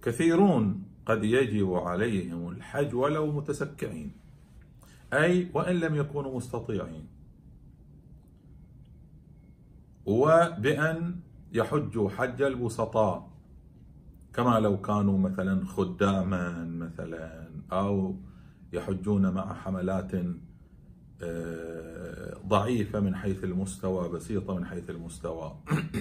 كثيرون قد يجب عليهم الحج ولو متسكعين، أي وإن لم يكونوا مستطيعين، وبأن يحجوا حج البسطاء كما لو كانوا مثلا خداما مثلا، أو يحجون مع حملات ضعيفة من حيث المستوى، بسيطة من حيث المستوى.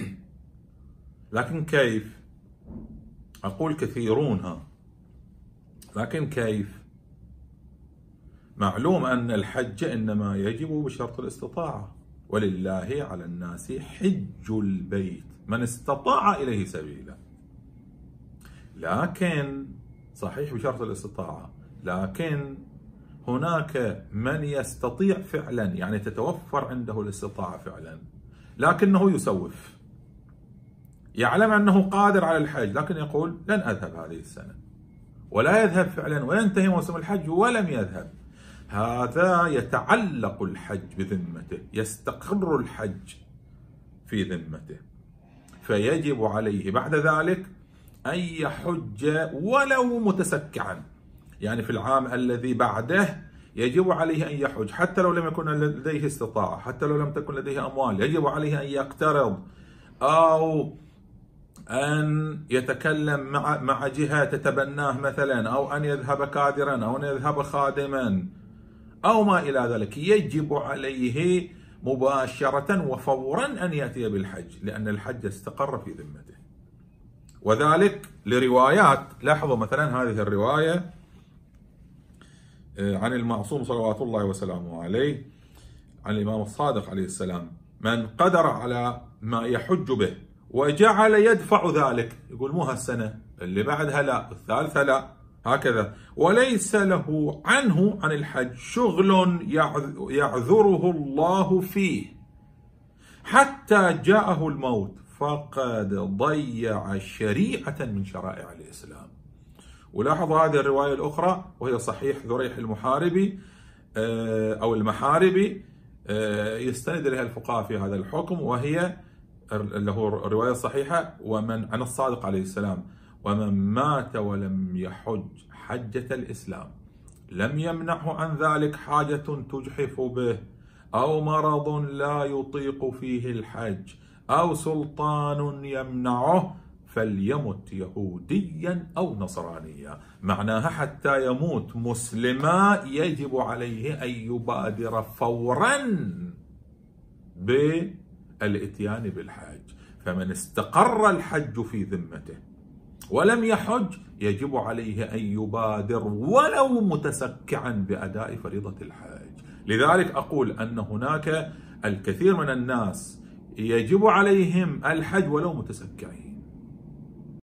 لكن كيف؟ أقول كثيرون، لكن كيف؟ معلوم أن الحج إنما يجب بشرط الاستطاعة، ولله على الناس حج البيت من استطاع إليه سبيلا. لكن صحيح بشرط الاستطاعة، لكن هناك من يستطيع فعلا، يعني تتوفر عنده الاستطاعة فعلا، لكنه يسوف، يعلم أنه قادر على الحج لكن يقول لن أذهب هذه السنة، ولا يذهب فعلا، وينتهي موسم الحج ولم يذهب. هذا يتعلق الحج بذمته، يستقر الحج في ذمته، فيجب عليه بعد ذلك أن يحج ولو متسكعا، يعني في العام الذي بعده يجب عليه أن يحج حتى لو لم يكن لديه استطاعة، حتى لو لم تكن لديه أموال، يجب عليه أن يقترض أو أن يتكلم مع جهة تتبناه مثلا، أو أن يذهب كادرا، أو أن يذهب خادما، أو ما إلى ذلك. يجب عليه مباشرة وفورا أن يأتي بالحج، لأن الحج استقر في ذمته. وذلك لروايات، لاحظوا مثلا هذه الرواية عن المعصوم صلوات الله وسلامه عليه، عن الإمام الصادق عليه السلام: من قدر على ما يحج به وجعل يدفع ذلك، يقول مو هالسنة، اللي بعدها لا، الثالثة لا، هكذا، وليس له عنه عن الحج شغل يعذره الله فيه حتى جاءه الموت فقد ضيع شريعة من شرائع الإسلام. ولاحظوا هذه الرواية الأخرى وهي صحيح ذريح المحاربي أو المحاربي، يستند إليها الفقهاء في هذا الحكم، وهي له رواية صحيحة ومن عن الصادق عليه السلام: ومن مات ولم يحج حجة الإسلام لم يمنعه عن ذلك حاجة تجحف به، أو مرض لا يطيق فيه الحج، أو سلطان يمنعه، فليمت يهوديا أو نصرانيا. معناها حتى يموت مسلما يجب عليه أن يبادر فورا بالإتيان بالحج. فمن استقر الحج في ذمته ولم يحج يجب عليه أن يبادر ولو متسكعا بأداء فريضة الحج. لذلك أقول أن هناك الكثير من الناس يجب عليهم الحج ولو متسكعين.